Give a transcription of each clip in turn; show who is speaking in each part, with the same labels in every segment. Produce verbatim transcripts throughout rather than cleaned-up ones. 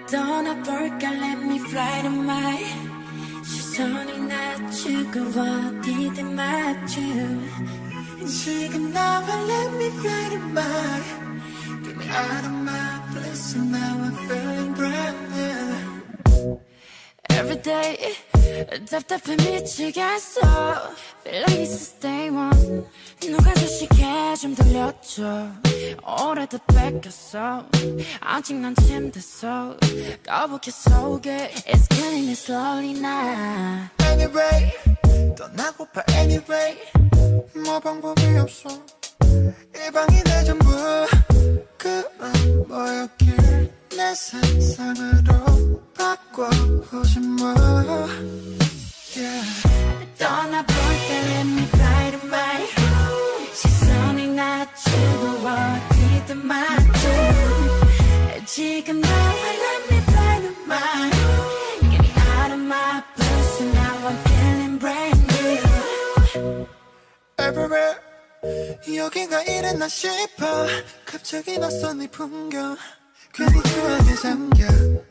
Speaker 1: 떠나볼까 let me fly to my 시선이 낮추고 어디든 맞춤 지금 나와 let me fly to my Get me out of my bliss and now I'm feeling brand new Every day 답답해 미치겠어 Feel like it's a stay one 누가 저 시계 좀 돌려줘 오래도 뺏겼어 아직 난 침대서 거북해 속에 It's killing me slowly now Anyway 떠나고파 anyway 뭐 방법이 없어 이 방이 내 전부 그만 모였길 내 세상으로 바꿔보지 뭐 yeah. 떠나볼게 let me fly to my 시선이 낮추고 어디든 맞춰 지금 나와 let me fly to my Get me out of my blues and now I'm feeling brand new Everywhere 여기가 이랬나 싶어 갑자기 낯선 이 풍경 괜히 추억에 잠겨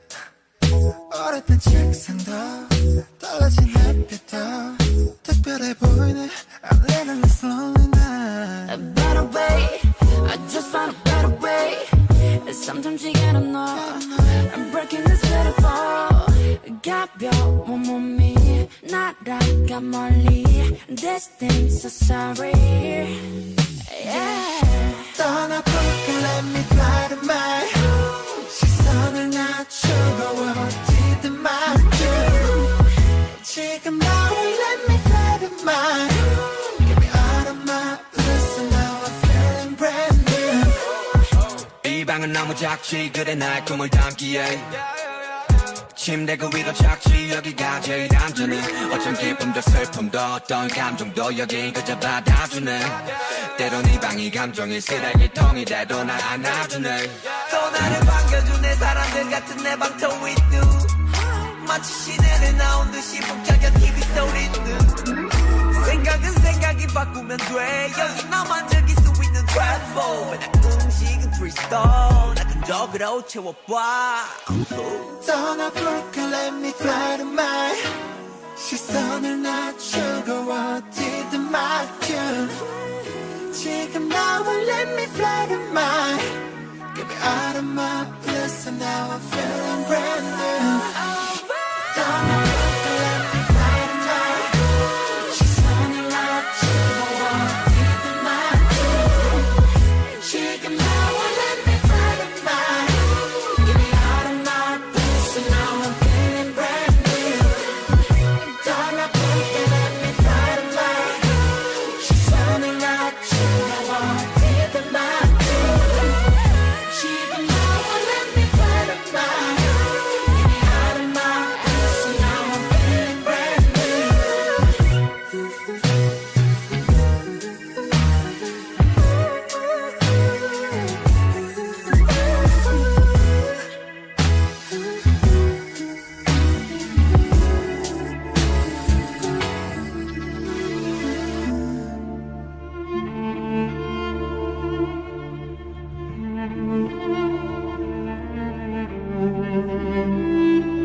Speaker 1: 오래된 책상도 떨어진 햇빛도 특별해 보이네 I'm living this lonely night A better way I just found a better way Sometimes you gotta know I'm breaking this beautiful 가벼운 몸이 날아가 멀리 This thing's so sorry yeah. 떠나볼까 let me fly to my 시선을 낮추고 어디든 맞춰 지금 나와 let me fly to my Get me out of my bliss and now I'm feeling brand new
Speaker 2: 이 방은 너무 작지 그래 나의 꿈을 담기에 침대 그 위도 작지 여기가 제일 안전해 어쩜 기쁨도 슬픔도 어떤 감정도 여긴 그저 받아주네 때론 이 방이 감정이 쓰레기통이 돼도 날 안아주네 또 나를 반겨주네 사람들 같은 내 방터 with you 마치 시내를 나온 듯이 북적여 티비 소리는 생각은 생각이 바꾸면 돼 여기 나만 즐길 수 있는 트래플 나 음식은 three star 나 근적으로 채워봐
Speaker 1: 떠나볼까 let me fly to my 시선을 낮추고 어디든 맞춰 지금 나와 let me fly to my Get me out of my bliss and now I'm feeling brand new 떠나볼까 let me fly to my 시선을 낮추고 어디든 맞춰 지금 나와 let me fly to my Get me out of my bliss and now I'm feeling brand new 떠나볼까 let me fly to my 시선을 낮추고 어디든 맞춰 지금 나와 let me fly to my Get me out of my bliss and now I'm feeling brand new